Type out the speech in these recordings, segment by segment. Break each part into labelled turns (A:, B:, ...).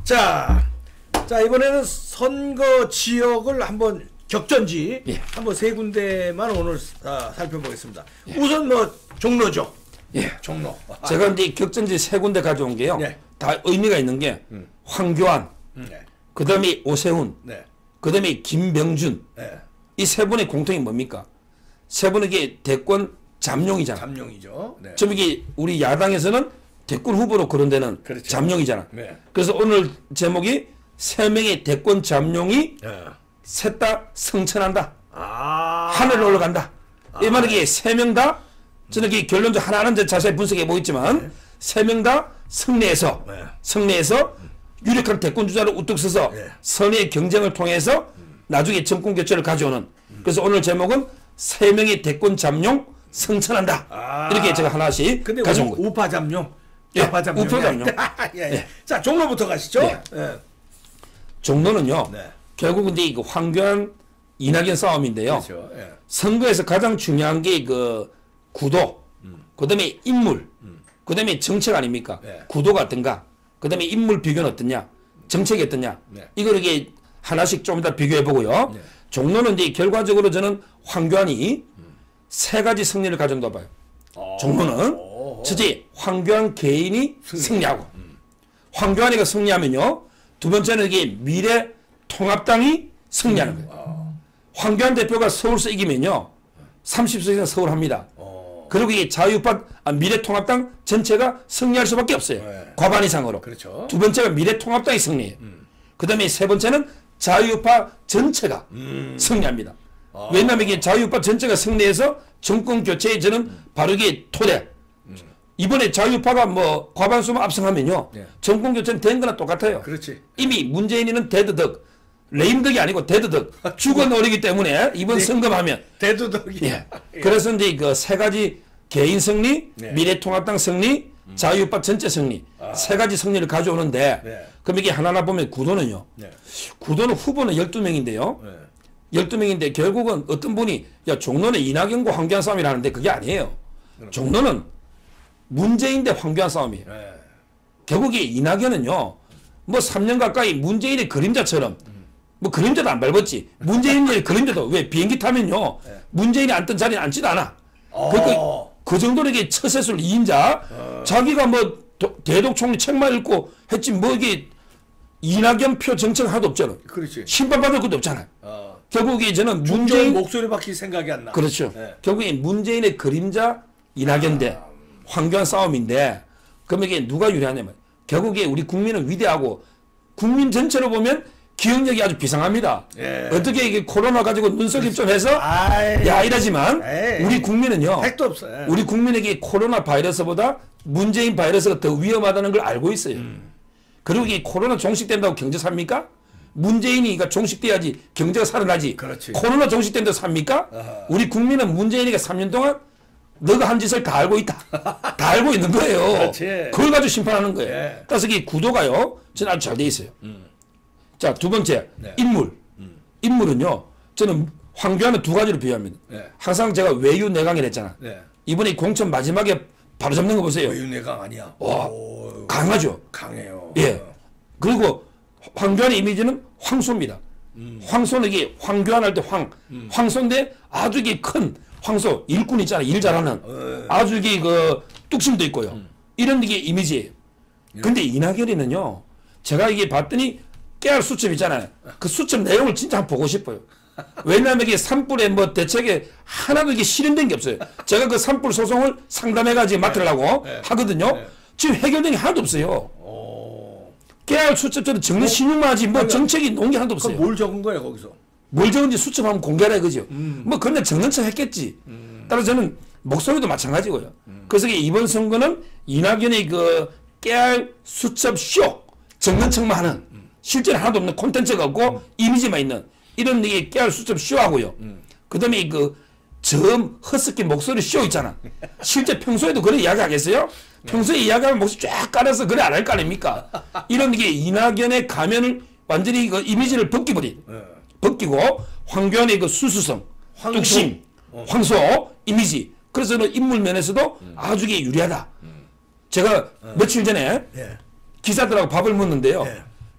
A: 자 이번에는 선거 지역을 한번 격전지
B: 예.
A: 한번 세 군데만 오늘 살펴보겠습니다. 예. 우선 뭐 종로죠.
B: 예.
A: 종로.
B: 제가 이제 격전지 세 군데 가져온 게요.
A: 네.
B: 다 의미가 있는 게 황교안,
A: 네.
B: 그다음에 오세훈,
A: 네.
B: 그다음에 김병준.
A: 네.
B: 이 세 분의 공통이 뭡니까? 세 분은 이게 대권 잠룡이잖아.
A: 잠룡이죠. 네.
B: 좀 이게 우리 야당에서는 대권 후보로 거론되는
A: 그렇죠.
B: 잠룡이잖아.
A: 네.
B: 그래서 오늘 제목이 세 명의 대권 잠룡이 셋 다 승천한다. 하늘을 올라간다. 이 말은 이게 세 명 다 저는 이게 결론적 하나는 자세히 분석해 보겠지만 세 명 다 승리해서 유력한 대권 주자를 우뚝 서서 선의의 경쟁을 통해서 나중에 정권 교체를 가져오는. 그래서 오늘 제목은 세 명의 대권 잠룡 승천한다. 이렇게 제가 하나씩 가져온 거예요.
A: 우파 잠룡.
B: 예, 우파 잠룡.
A: 예. 예. 자, 종로부터 가시죠.
B: 네.
A: 예.
B: 종로는요.
A: 네.
B: 결국 근데 이거 황교안 이낙연 싸움인데요.
A: 그렇죠. 예.
B: 선거에서 가장 중요한 게 그 구도, 그다음에 인물, 그다음에 정책 아닙니까?
A: 네.
B: 구도가 어떤가, 그다음에 인물 비교는 어떠냐, 정책이 어떠냐.
A: 네.
B: 이걸 이게 하나씩 좀 이따 비교해 보고요.
A: 네.
B: 종로는 이제 결과적으로 저는 황교안이 세 가지 승리를 가져온다 봐요. 종로는 첫째 황교안 개인이 승리하고, 황교안이가 승리하면요. 두 번째는 이게 미래통합당이 승리하는 거예요. 황교안 대표가 서울서 이기면요. 30석 이상 서울 합니다. 그리고 이게 미래통합당 전체가 승리할 수밖에 없어요.
A: 네.
B: 과반 이상으로.
A: 그렇죠.
B: 두 번째가 미래통합당이 승리해요. 그 다음에 세 번째는 자유우파 전체가 승리합니다. 왜냐하면 이게 자유우파 전체가 승리해서 정권 교체에 저는 바로 이게 토대. 이번에 자유우파가 뭐 과반수만 압승하면요.
A: 네.
B: 정권 교체는 된 거나 똑같아요.
A: 그렇지.
B: 이미 문재인이는 데드덕, 레임덕이 아니고 데드덕, 죽어노리기 때문에 이번 선거하면
A: 대두덕이.
B: 예. 그래서 이제 그 세 가지 개인 승리,
A: 네.
B: 미래통합당 승리, 자유우파 전체 승리 세 가지 승리를 가져오는데
A: 네.
B: 그럼 이게 하나하나 보면 구도는요.
A: 네.
B: 구도는 후보는 12명인데요.
A: 네.
B: 12명인데 결국은 어떤 분이 야 종로는 이낙연과 황교안 싸움이라는데 그게 아니에요. 종로는 문재인 대 황교안 싸움이에요.
A: 네.
B: 결국에 이낙연은요. 뭐 3년 가까이 문재인의 그림자처럼 뭐 그림자도 안 밟았지. 문재인의 그림자도 왜 비행기 타면요. 문재인이 앉던 자리에 앉지도 않아. 그러니까 그 정도로 이게 처세술 2인자 자기가 뭐 대독총리 책만 읽고 했지 뭐 이게 이낙연 표 정책 하나도 없잖아.
A: 그렇지.
B: 심판받을 것도 없잖아. 결국에 저는
A: 문재인 목소리밖에 생각이 안 나.
B: 그렇죠.
A: 네.
B: 결국에 문재인의 그림자 이낙연 대 황교안 싸움인데 그럼 이게 누가 유리하냐면 결국에 우리 국민은 위대하고 국민 전체로 보면 기억력이 아주 비상합니다.
A: 예.
B: 어떻게 이게 코로나 가지고 눈속임 좀 해서 야 이러지만 우리 국민은요.
A: 택도 없어요.
B: 우리 국민에게 코로나 바이러스보다 문재인 바이러스가 더 위험하다는 걸 알고 있어요. 그리고 이 코로나 종식된다고 경제 삽니까? 문재인이가 종식돼야지 경제가 살아나지.
A: 그렇지.
B: 코로나 종식된다고 삽니까? 우리 국민은 문재인이가 3년 동안 너가 한 짓을 다 알고 있다. 다 알고 있는 거예요.
A: 그렇지.
B: 그걸 가지고 심판하는 거예요.
A: 예.
B: 그래서 이 구도가요. 저는 아주 잘 돼 있어요. 자, 두 번째
A: 네.
B: 인물. 인물은요. 저는 황교안은 두 가지로 비유합니다.
A: 네.
B: 항상 제가 외유 내강이라 했잖아.
A: 네.
B: 이번에 공천 마지막에 바로 잡는 거 보세요.
A: 외유내강 아니야.
B: 와, 강하죠.
A: 강해요.
B: 예. 그리고 황교안의 이미지는 황소입니다. 황소는 이게 황교안 할 때 황소인데 아주 이게 큰 황소, 일꾼 있잖아. 일 잘하는. 아주 이게 그 뚝심도 있고요. 이런 게 이미지예요. 근데 이낙연이는요. 제가 이게 봤더니 깨알 수첩 있잖아요. 그 수첩 내용을 진짜 한번 보고 싶어요. 왜냐하면 이게 산불에 뭐 대책에 하나도 이게 실현된 게 없어요. 제가 그 산불 소송을 상담해가지고 맡으려고 하거든요. 지금 해결된 게 하나도 없어요. 깨알 수첩처럼 적는 신용만 하지 뭐 정책이 놓은 게 하나도 없어요.
A: 그럼 뭘 적은 거예요 거기서?
B: 뭘 적은지 수첩 한번 공개하라 이거죠. 뭐 그런데 적는 척 했겠지. 따라서 저는 목소리도 마찬가지고요. 그래서 이번 선거는 이낙연의 그 깨알 수첩 쇼 적는 척만 하는 실제로 하나도 없는 콘텐츠가 없고 이미지만 있는 이런 게 깨알 수첩 쇼하고요. 그 다음에 그 점 허스키 목소리 쇼 있잖아. 실제 평소에도 그런 이야기 하겠어요? 평소에 이야기하면 목소리 쫙 깔아서 그래 안 할 거 아닙니까? 이런 게 이낙연의 가면을 완전히 그 이미지를 벗기버린. 벗기고 황교안의 그 수수성, 뚝심, 황소 이미지. 그래서는 인물 면에서도 아주 유리하다. 제가 며칠 전에 기자들하고 밥을 먹는데요.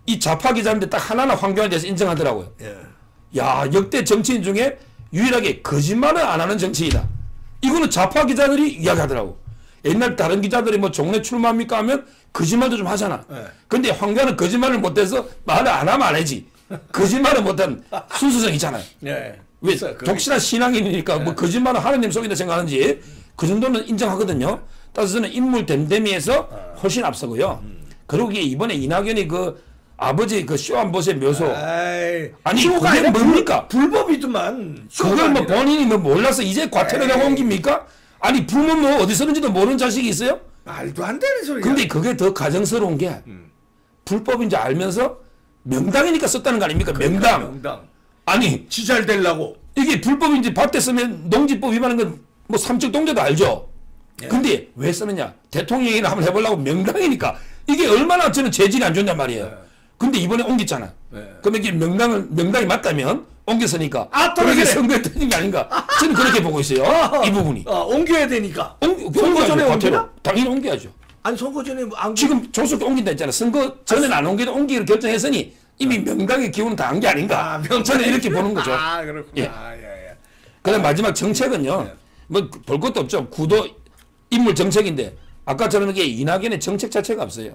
B: 이 좌파 기자인데 딱 하나는 황교안에 대해서 인정하더라고요.
A: 예.
B: 야, 역대 정치인 중에 유일하게 거짓말을 안 하는 정치인이다. 이거는 좌파 기자들이 이야기하더라고. 옛날 다른 기자들이 뭐 종래 출마합니까 하면 거짓말도 좀 하잖아.
A: 예.
B: 근데 황교안은 거짓말을 못해서 말을 안 하면 안 하지. 거짓말을 못한 순수성이잖아요.
A: 예.
B: 왜
A: 있어요.
B: 독실한 신앙인이니까 뭐 거짓말을 하느님 속인다 생각하는지 그 정도는 인정하거든요. 따라서 저는 인물 댐댐이에서 훨씬 앞서고요. 그리고 이게 이번에 이낙연이 그 아버지 그 쇼한봇의 묘소 아니
A: 쇼가
B: 그게
A: 아니라
B: 뭡니까?
A: 불법이더만.
B: 그걸 뭐 본인이 뭐 몰라서 이제 과태료라고 옮깁니까? 아니 부모 뭐 어디 서는지도 모르는 자식이 있어요?
A: 말도 안 되는 소리야.
B: 근데 그게 더 가정스러운 게 불법인지 알면서 명당이니까 썼다는 거 아닙니까?
A: 그러니까
B: 명당. 아니
A: 지잘 되려고.
B: 이게 불법인지 밭에 쓰면 농지법 위반하는 건 뭐 삼척 동자도 알죠.
A: 예.
B: 근데 왜 쓰느냐? 대통령이나 한번 해보려고 명당이니까 이게 얼마나 저는 재질이 안 좋냔 말이에요.
A: 예.
B: 근데 이번에 옮겼잖아.
A: 예.
B: 그러면 이게 명당이 맞다면 옮겼으니까
A: 또
B: 그렇게
A: 그래.
B: 선거에 터진 게 아닌가? 저는 그렇게 보고 있어요. 이 부분이.
A: 옮겨야 되니까.
B: 선거
A: 전에 옮기나?
B: 당연히 옮겨야죠.
A: 아니 선거 전에 안
B: 지금 조속히 옮긴다 했잖아. 선거 전에는 안 옮기도 옮기기로 결정했으니 이미 명당의 기운은 다 한 게 아닌가. 저는 이렇게 보는 거죠.
A: 아 그렇구나.
B: 예.
A: 예.
B: 그다음 마지막 정책은요. 뭐 볼 것도 없죠. 구도 인물 정책인데 아까처럼 이게 이낙연의 정책 자체가 없어요.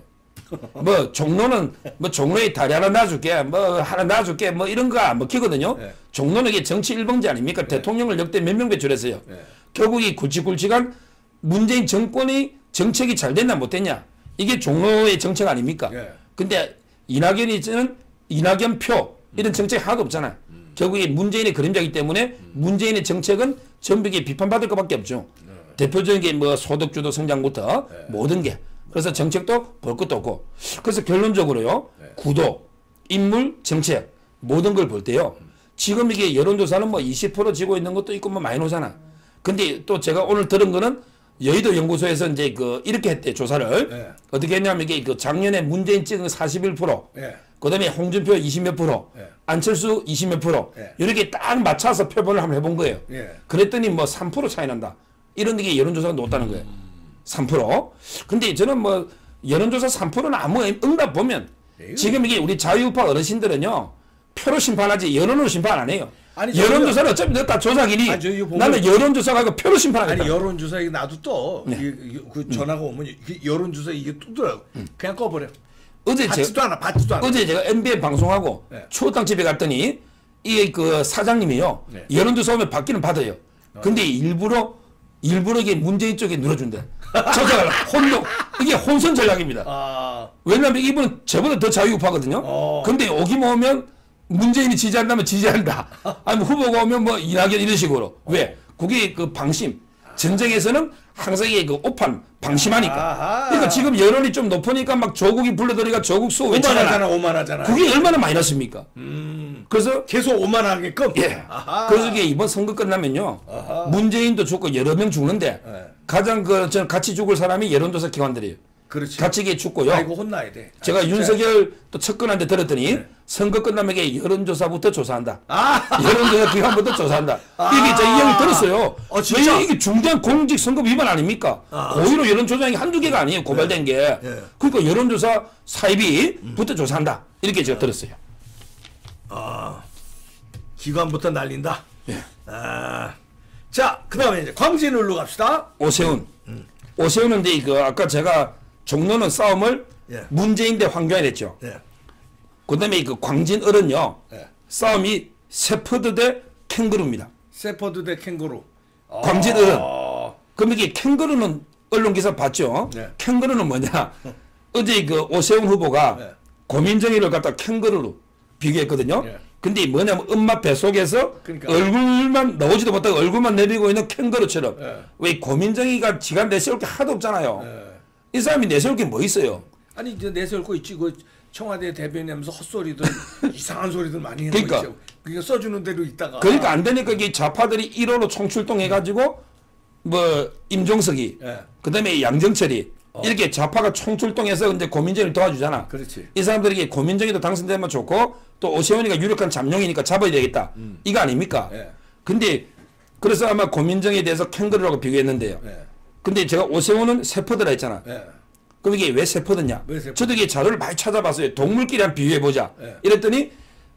B: 뭐 종로는 뭐 종로에 다리 하나 놔줄게, 뭐 하나 놔줄게, 뭐 이런 거 안 먹히거든요.
A: 네.
B: 종로는 이게 정치 일번지 아닙니까? 대통령을 역대 몇 명 배출했어요.
A: 네.
B: 결국 이 굵직굵직한 문재인 정권이 정책이 잘 됐나 못 됐냐? 이게 종로의 정책 아닙니까?
A: 네.
B: 근데 이낙연이 저는 이낙연 표 이런 정책 하나도 없잖아. 결국에 문재인의 그림자이기 때문에 문재인의 정책은 전부 이게 비판받을 것밖에 없죠. 대표적인 게 뭐 소득주도 성장부터 모든 게. 그래서 정책도 볼 것도 없고. 그래서 결론적으로요. 구도, 인물, 정책 모든 걸 볼 때요. 지금 이게 여론조사는 뭐 20% 지고 있는 것도 있고 뭐 많이 오잖아. 근데 또 제가 오늘 들은 거는 여의도 연구소에서 이제 그 이렇게 했대 조사를.
A: 네.
B: 어떻게 했냐면 이게 그 작년에 문재인 찍은 41%.
A: 네.
B: 그다음에 홍준표 20몇 프로,
A: 네.
B: 안철수 20몇 프로
A: 네.
B: 이렇게 딱 맞춰서 표본을 한번 해본 거예요.
A: 네.
B: 그랬더니 뭐 3% 차이 난다. 이런 게 여론조사가 높다는 거예요. 3%. 근데 저는 뭐 여론조사 3%는 아무 응답 보면 지금 이게 우리 자유우파 어르신들은요 표로 심판하지 여론으로 심판 안 해요.
A: 아니,
B: 여론조사는 어차피 너 다 조사기니
A: 아니, 저기 보면-
B: 나는 여론조사가 아니고 표로 심판하겠다.
A: 아니 여론조사 나도 또
B: 네.
A: 그 전화가 오면 여론조사 이게 뜨더라고. 그냥 꺼버려.
B: 어제
A: 받지도 않아. 받지도 않아.
B: 어제 제가 MBN 방송하고
A: 네.
B: 추어탕 집에 갔더니 이 그 사장님이요
A: 네.
B: 여론조사 오면 받기는 받아요. 근데 일부러 이게 문재인 쪽에 눌러준대. 저가 혼동 이게 혼선 전략입니다.
A: 아.
B: 왜냐하면 이분은 저보다 더 자유우파거든요. 근데 오기만 오면 문재인이 지지한다면 지지한다. 아니면 후보가 오면 뭐 이낙연 이런 식으로. 왜? 그게 그 방심. 전쟁에서는 항상 이게 그 오판 방심하니까.
A: 아하.
B: 그러니까 지금 여론이 좀 높으니까 막 조국이 불러들이가 조국 수호 외치잖아.
A: 오만하잖아.
B: 그게 얼마나 마이너스입니까? 그래서
A: 계속 오만하게끔.
B: 예.
A: 아하.
B: 그래서 이게 이번 선거 끝나면요. 문재인도 죽고 여러 명 죽는데
A: 네.
B: 가장 그 저는 같이 죽을 사람이 여론조사 기관들이에요.
A: 그렇지.
B: 같이 이게 죽고요.
A: 아이고 혼나야 돼.
B: 제가
A: 진짜.
B: 윤석열 또 측근한테 들었더니
A: 네.
B: 선거 끝나면 이게 여론조사부터 조사한다.
A: 아.
B: 여론조사 기관부터 조사한다. 이게 저 이야기 들었어요.
A: 진짜?
B: 왜 이게 중대한 공직선거 위반 아닙니까? 고의로 여론조사한 게 한두 개가 아니에요. 고발된 게.
A: 네.
B: 그러니까 여론조사 사입이부터 조사한다. 이렇게 제가 들었어요.
A: 기관부터 날린다.
B: 예.
A: 아. 자, 그다음에 이제 광진을로 갑시다.
B: 오세훈. 오세훈은 이제 그 아까 제가 종로는 싸움을
A: 예.
B: 문재인 대 황교안 했죠.
A: 네.
B: 그다음에 그 광진 을은요.
A: 네.
B: 싸움이 세퍼드 대 캥거루입니다.
A: 세퍼드 대 캥거루.
B: 광진 을은. 그럼 이게 캥거루는 언론 기사 봤죠?
A: 네.
B: 캥거루는 뭐냐? 어제 그 오세훈 후보가
A: 네.
B: 고민정의를 갖다 캥거루로 비교했거든요.
A: 네.
B: 근데 뭐냐면 엄마 뱃속에서
A: 그러니까.
B: 얼굴만 나오지도 못하고 얼굴만 내밀고 있는 캥거루처럼.
A: 네.
B: 왜 고민정의가 지가 내세울 게 하도 없잖아요.
A: 네.
B: 이 사람이 내세울 게 뭐 있어요?
A: 아니 이제 내세울 거 있지. 그 청와대 대변인하면서 헛소리들 이상한 소리들 많이 해놓고
B: 그러니까.
A: 있죠. 그러니까 써주는 대로 있다가.
B: 그러니까 안 되니까 이게 좌파들이 1호로 총출동해가지고 뭐 임종석이
A: 예.
B: 그다음에 양정철이 이렇게 좌파가 총출동해서 이제 고민정을 도와주잖아.
A: 그렇지.
B: 이 사람들이 고민정이도 당선되면 좋고 또 오세훈이가 유력한 잠룡이니까 잡아야 되겠다. 이거 아닙니까?
A: 예.
B: 근데 그래서 아마 고민정에 대해서 캥거루라고 비교했는데요.
A: 예.
B: 근데 제가 오세훈은 세퍼드라 했잖아.
A: 예.
B: 그럼 이게 왜 세포드냐?
A: 왜 세포드?
B: 저도 이게 자료를 많이 찾아봤어요. 동물끼리 한번 비교해보자.
A: 네.
B: 이랬더니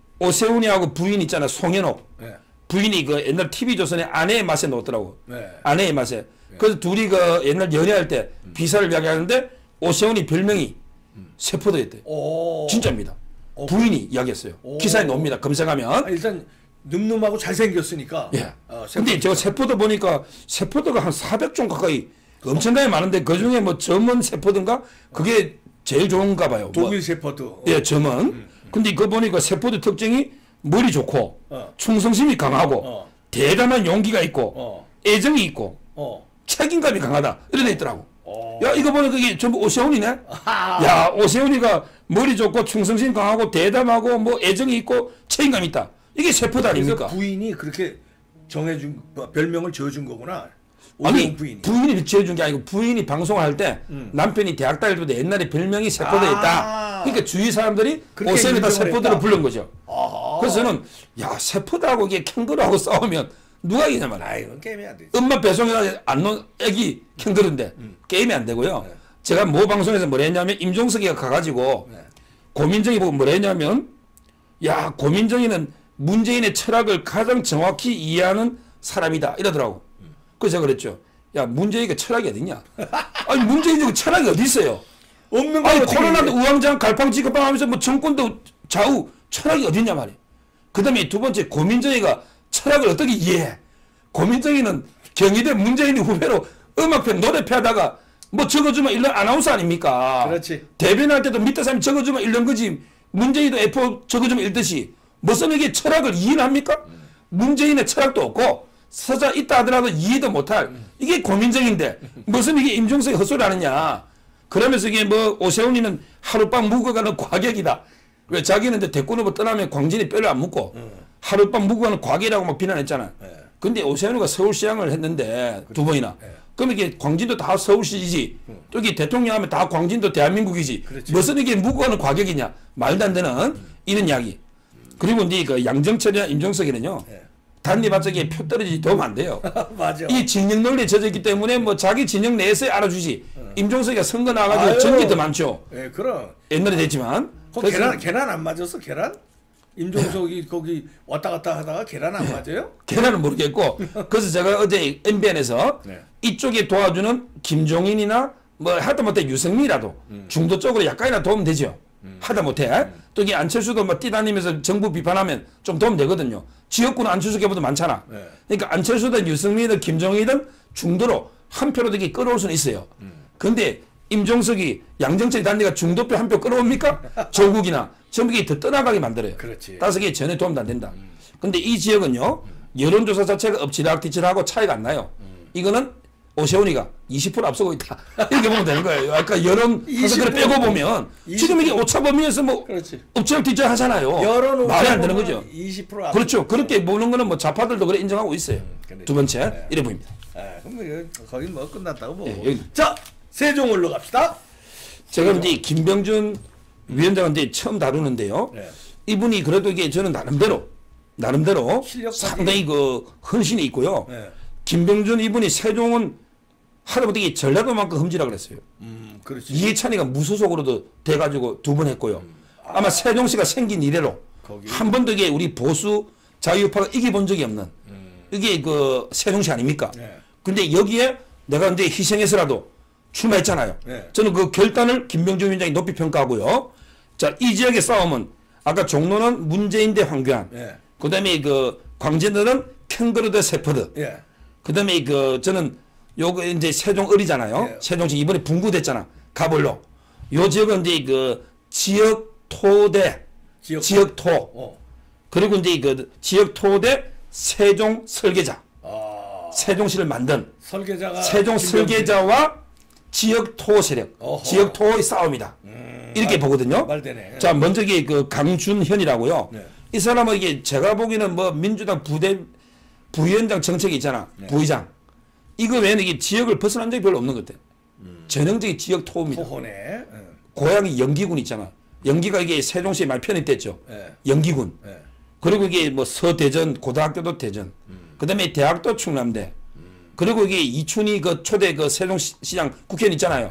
B: 오세훈이하고 부인 있잖아. 송현옥.
A: 네.
B: 부인이 그 옛날 TV조선의 아내의 맛에 넣었더라고.
A: 네.
B: 아내의 맛에. 그래서 둘이 그 옛날 연애할 때 비사를 이야기하는데 오세훈이 별명이 세포드였대.
A: 오.
B: 진짜입니다. 부인이 이야기했어요. 기사에 나옵니다. 검색하면.
A: 아, 일단 늠름하고 잘생겼으니까.
B: 예. 근데 저 세포드 보니까 세포드가 한 400종 가까이 엄청나게 많은데 그 중에 뭐 점은 세포드인가? 그게 제일 좋은가 봐요.
A: 독일 세포드.
B: 예, 점은. 근데 그거 보니까 세포드 특징이 머리 좋고 충성심이 강하고 대담한 용기가 있고 애정이 있고 책임감이 강하다. 이런 데 있더라고. 야, 이거 보니까 그게 전부 오세훈이네? 야, 오세훈이가 머리 좋고 충성심 강하고 대담하고 뭐 애정이 있고 책임감 있다. 이게 세포드 아닙니까?
A: 그래서 부인이 그렇게 정해준 별명을 지어준 거구나.
B: 아니
A: 부인이.
B: 부인이 지어준 게 아니고 부인이 방송할 때 남편이 대학 다닐 때 옛날에 별명이 세포드였다. 그러니까 주위 사람들이 오세훈이다 세포드로 부른 거죠. 그래서 저는 야, 세포드하고 이게 캥거루하고 싸우면 누가 이기냐 말이야.
A: 아, 이건 게임이 안 되지.
B: 엄마 배송에 안 놓은 애기 캥거루인데 게임이 안 되고요. 제가 모 방송에서 뭐라 했냐면 임종석이가 가가지고 고민정이 보고 뭐라 했냐면 야, 고민정이는 문재인의 철학을 가장 정확히 이해하는 사람이다 이러더라고. 그래서 제가 그랬죠. 야, 문재인이 철학이 어딨냐? 아니, 문재인이 철학이 어디 있어요?
A: 없는 거.
B: 아니, 코로나도 우왕좌왕 갈팡지겁팡 하면서 뭐 정권도 좌우 철학이 어딨냐 말이야. 그 다음에 두 번째, 고민정이가 철학을 어떻게 이해해? 고민정이는 경희대 문재인 후배로 음악편 노래표 하다가 뭐 적어주면 읽는 아나운서 아닙니까?
A: 그렇지.
B: 대변할 때도 밑에 사람이 적어주면 읽는 거지. 문재인도 F4 적어주면 읽듯이. 무슨 이게 철학을 이해는 합니까? 문재인의 철학도 없고 서자 있다 하더라도 이해도 못할 이게 고민정인데 무슨 이게 임종석이 헛소리 하느냐. 그러면서 이게 뭐 오세훈이는 하룻밤 묵어가는 과격이다. 왜 자기는 이제 대권 후보 떠나면 광진이 뼈를 안 묻고 하룻밤 묵어가는 과격이라고 막 비난했잖아. 근데 오세훈이가 서울시장을 했는데 두 번이나. 그럼 이게 광진도 다 서울시지. 또 이게 대통령 하면 다 광진도 대한민국이지.
A: 그렇지.
B: 무슨 이게 묵어가는 과격이냐. 말도 안 되는 이런 이야기. 그리고 이제 그 양정철이나 임종석이는요. 단리봤자 이게 표 떨어지지 도움 안 돼요.
A: 맞아.
B: 이 진영 논리에 젖어있기 때문에 뭐 자기 진영 내에서 알아주지. 임종석이가 선거 나가지고 전기 더 많죠.
A: 예, 그럼.
B: 옛날에 됐지만.
A: 계란 안 맞았어? 계란? 임종석이 거기 왔다 갔다 하다가 계란 안 맞아요?
B: 계란은 모르겠고. 그래서 제가 어제 MBN에서 이쪽에 도와주는 김종인이나 뭐 하다못해 유승민이라도 중도 쪽으로 약간이나 도움 되죠. 하다못해 또 이게 안철수도 뭐 뛰다니면서 정부 비판하면 좀 도움 되거든요. 지역구는 안철수 계보다 많잖아. 그러니까 안철수든 유승민이든 김종인이든 중도로 한 표로 이게 끌어올 수는 있어요. 근데 임종석이 양정철이 단리가 중도표 한 표 끌어옵니까? 조국이나 전국이 더 떠나가게 만들어요.
A: 그렇지.
B: 5개 전혀 도움도 안 된다. 근데 이 지역은요. 여론조사 자체가 엎치락뒤치락하고 차이가 안 나요. 이거는 오세훈이가 20% 앞서고 있다. 이렇게 보면 되는 거예요. 아까 여론 분석을 빼고 보면 지금 이게 오차 범위에서 뭐 엎치락뒤치락 하잖아요.
A: 여론
B: 말이 안 되는 거죠.
A: 20%
B: 그렇죠. 그렇게 보는 거는 뭐 좌파들도 그래 인정하고 있어요. 두 번째 이래 보입니다.
A: 그럼 거의 뭐 끝났다고 보고.
B: 여기.
A: 자, 세종을로 갑시다.
B: 제가 이제 김병준 위원장한테 처음 다루는데요. 이분이 그래도 이게 저는 나름대로 상당히 그 헌신이 있고요. 김병준 이분이 세종은 하다못해 전라도만큼 흠지라 그랬어요.
A: 그렇지.
B: 이해찬이가 무소속으로도 돼가지고 두 번 했고요. 아마 세종시가 생긴 이래로 한 번도 이게 우리 보수 자유파가 이겨본 적이 없는 이게 그 세종시 아닙니까? 근데 여기에 내가 이제 희생해서라도 출마했잖아요. 저는 그 결단을 김병준 위원장이 높이 평가하고요. 자, 이 지역의 싸움은 아까 종로는 문재인 대 황교안. 그 다음에 그 광진들은 캥거루 대 세포드. 그 다음에 그 저는 요거 이제 세종 을이잖아요. 세종시 이번에 분구됐잖아. 가볼로. 요 지역은 이제 그 지역토 대 지역토. 그리고 이제 그 지역토 대 세종 설계자. 세종시를 만든 세종 설계자와 지역토 세력, 지역토의 싸움이다. 이렇게 보거든요.
A: 말되네.
B: 자, 먼저 이게 그 강준현이라고요. 이 사람은 이게 제가 보기에는 뭐 민주당 부위원장 정책이 있잖아. 부의장. 이거 외에는 이게 지역을 벗어난 적이 별로 없는 것 같아요. 전형적인 지역토입니다.
A: 토호네.
B: 고향이 영기군 있잖아. 영기가 이게 세종시에 많이 편입됐죠. 영기군. 그리고 이게 뭐 서대전, 고등학교도 대전. 그 다음에 대학도 충남대. 그리고 이게 이춘희 그 초대 그 세종시장 국회의원 있잖아요.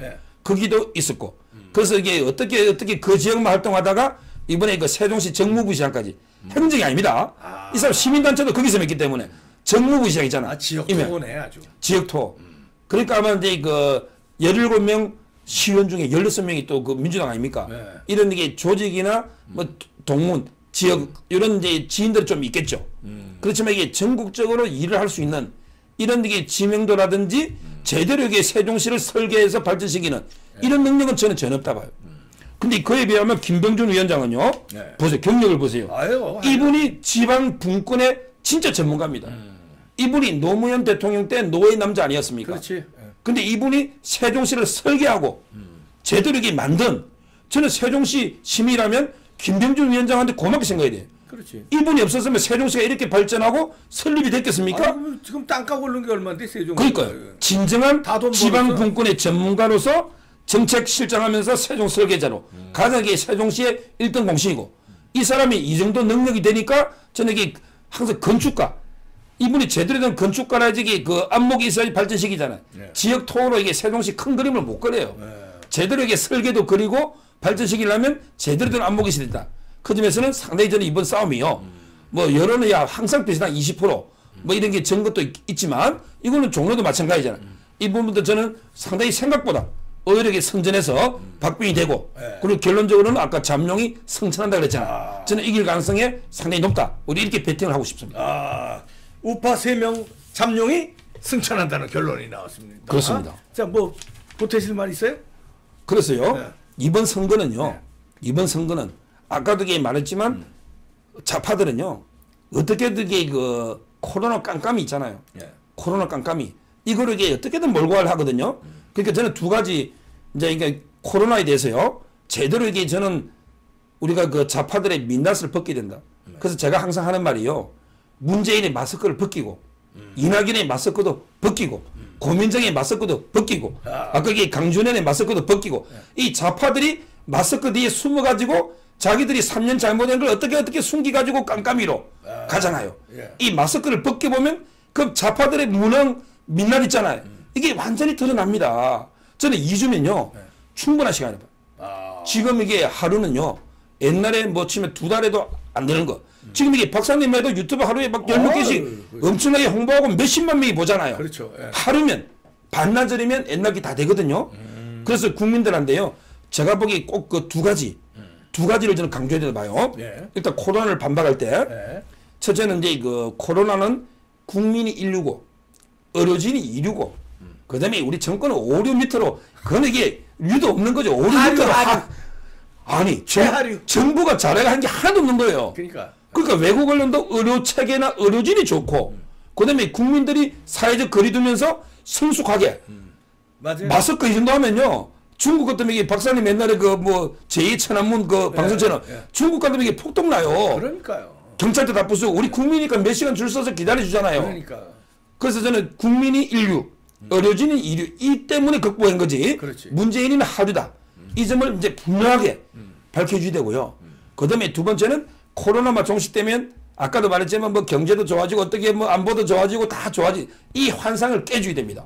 B: 거기도 있었고. 그래서 이게 어떻게 그 지역만 활동하다가 이번에 그 세종시 정무부시장까지 행정이 아닙니다. 이 사람 시민단체도 거기서 맺기 때문에 정무부시장이잖아.
A: 지역토네 아주.
B: 지역토. 그러니까 아마 이제 그 17명 시의원 중에 16명이 또 그 민주당 아닙니까?
A: 네.
B: 이런 게 조직이나 뭐 동문, 지역 이런 이제 지인들이 좀 있겠죠. 그렇지만 이게 전국적으로 일을 할 수 있는 이런 게 지명도라든지 제대로 이게 세종시를 설계해서 발전시키는 이런 능력은 저는 전혀 없다 봐요. 근데 그에 비하면 김병준 위원장은요.
A: 네.
B: 보세요. 경력을 보세요.
A: 아유.
B: 이분이 지방 분권의 진짜 전문가입니다. 이분이 노무현 대통령 때 노예 남자 아니었습니까?
A: 그렇지.
B: 근데 이분이 세종시를 설계하고 제대로 이게 만든 저는 세종시 시민이라면 김병준 위원장한테 고맙게 생각해야 돼요.
A: 그렇지.
B: 이분이 없었으면 세종시가 이렇게 발전하고 설립이 됐겠습니까?
A: 아니, 지금 땅값 오른 게 얼마인데 세종.
B: 그러니까요. 진정한 지방 분권의 전문가로서 정책 실장하면서 세종 설계자로 가장 이게 세종시의 1등 공신이고 이 사람이 이 정도 능력이 되니까 저는 이게 항상 건축가 이분이 제대로 된 건축가라지 이게 그 안목이 있어야지 발전시키잖아요.
A: 네.
B: 지역 토로 이게 세종시 큰 그림을 못 그려요.
A: 네.
B: 제대로 이게 설계도 그리고 발전시키려면 제대로 된 안목이 있어야 된다. 그 점에서는 상당히 저는 이번 싸움이요. 뭐 여론은 야 항상 비슷한 20%뭐 이런 게 전 것도 있지만 이거는 종로도 마찬가지잖아요. 이 부분도 저는 상당히 생각보다 의외로 선전해서 박빙이 되고
A: 네.
B: 그리고 결론적으로는 아까 잠룡이 승천한다 그랬잖아요. 저는 이길 가능성이 상당히 높다. 우리 이렇게 배팅을 하고 싶습니다.
A: 아, 우파 3명 잠룡이 승천한다는 결론이 나왔습니다.
B: 그렇습니다.
A: 자, 뭐 보태실 말 있어요?
B: 그래서요.
A: 네.
B: 이번 선거는요.
A: 네.
B: 이번 선거는 아까도 말했지만 좌파들은요. 어떻게든 그 코로나 깜깜이 있잖아요.
A: 네.
B: 코로나 깜깜이 이거를 이게 어떻게든 몰고 가려 하거든요. 그러니까 저는 두 가지 이제 이게 코로나에 대해서요. 제대로 이게 저는 우리가 그 좌파들의 민낯을 벗게 된다. 그래서 제가 항상 하는 말이요. 문재인의 마스크를 벗기고 이낙연의 마스크도 벗기고 고민정의 마스크도 벗기고 아까 이게 강준현의 마스크도 벗기고 이 좌파들이 마스크 뒤에 숨어가지고 자기들이 3년 잘못한 걸 어떻게 숨기가지고 깜깜이로 가잖아요.
A: 예.
B: 이 마스크를 벗겨보면 그 좌파들의 무능 민낯 있잖아요. 이게 완전히 드러납니다. 저는 2주면요. 충분한 시간이에요.
A: 아,
B: 지금 이게 하루는요. 옛날에 뭐 치면 2달에도 안 되는 거. 지금 이게 박사님 해도 유튜브 하루에 막 10몇 개씩 엄청나게 홍보하고 몇십만 명이 보잖아요.
A: 그렇죠. 예.
B: 하루면 반나절이면 옛날 게 다 되거든요. 그래서 국민들한테요. 제가 보기 꼭 그 두 가지를 저는 강조해야 된다 봐요.
A: 예.
B: 일단 코로나를 반박할 때
A: 예.
B: 첫째는 이제 그 코로나는 국민이 1류고 의료진이 2류고 그다음에 우리 정권은 5류 밑으로 그건 이게 류도 없는 거죠. 5류 밑으로 아니 정부가 잘해가 한 게 하나도 없는 거예요. 그러니까 외국 언론도 의료 체계나 의료진이 좋고 그다음에 국민들이 사회적 거리 두면서 성숙하게
A: 맞아요.
B: 마스크 이 정도 하면요. 중국 같은 게 박사님 옛날에 그 뭐 제2천안문 그 방송처럼 중국 같은 게 폭동 나요.
A: 그러니까요.
B: 경찰도 다 부수고 우리 국민이니까 몇 시간 줄 서서 기다려 주잖아요.
A: 그러니까.
B: 그래서 저는 국민이 1류, 의료진이 2류 이 때문에 극복한 거지.
A: 그렇지.
B: 문재인은 하류다. 이 점을 이제 분명하게 밝혀줘야 되고요. 그다음에 두 번째는 코로나만 종식되면 아까도 말했지만 뭐 경제도 좋아지고 어떻게 뭐 안보도 좋아지고 다 좋아지 이 환상을 깨줘야 됩니다.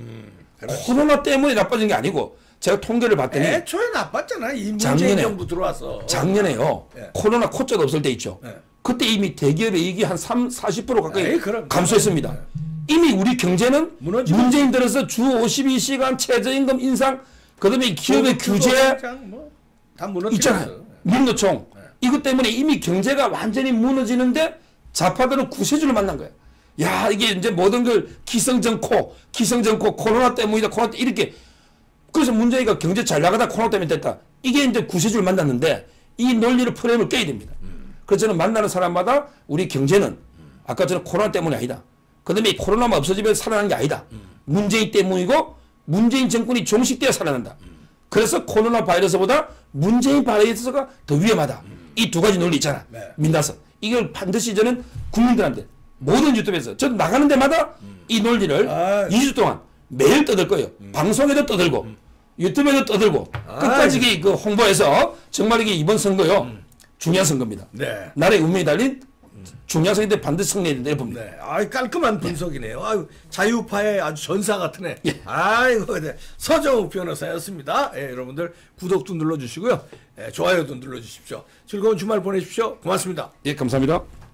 B: 코로나 때문에 나빠진 게 아니고 제가 통계를 봤더니
A: 애초에 나빴잖아. 이 문재인 정부 들어와서.
B: 작년에요.
A: 예.
B: 코로나 코자도 없을 때 있죠.
A: 예.
B: 그때 이미 대기업의 이익이 한 40% 가까이
A: 에이, 그럼.
B: 감소했습니다. 이미 우리 경제는
A: 무너지고.
B: 문재인 들어서 주 52시간 최저임금 인상 그다음에 기업의 규제
A: 다 무너지고
B: 있잖아요. 민노총 이것 때문에 이미 경제가 완전히 무너지는데 좌파들은 구세주를 만난 거예요. 야 이게 이제 모든 걸 기성정코 코로나 때문이다 코로나 때 이렇게 그래서 문재인가 경제 잘 나가다 코로나 때문에 됐다. 이게 이제 구세주를 만났는데 이 논리를 프레임을 깨야 됩니다. 그래서 저는 만나는 사람마다 우리 경제는 아까 저는 코로나 때문이 아니다. 그다음에 이 코로나만 없어지면 살아나는 게 아니다. 문재인 때문이고 문재인 정권이 종식되어 살아난다. 그래서 코로나 바이러스보다 문재인 바이러스가 더 위험하다. 이 두 가지 논리 있잖아. 민낯은. 이걸 반드시 저는 국민들한테 모든 유튜브에서 저는 나가는 데마다 이 논리를 2주 동안 매일 떠들 거예요. 방송에도 떠들고 유튜브에도 떠들고 끝까지 그 홍보해서 정말 이게 이번 선거요. 중요한 선거입니다.
A: 네.
B: 나라의 운명이 달린 중요성인데 반드시 승리해야 된다 봅니다.
A: 네, 아 깔끔한 분석이네요. 아유, 자유파의 아주 전사 같으네. 아이고, 네. 서정욱 변호사였습니다. 예, 여러분들 구독도 눌러주시고요, 예, 좋아요도 눌러주십시오. 즐거운 주말 보내십시오. 고맙습니다.
B: 예, 감사합니다.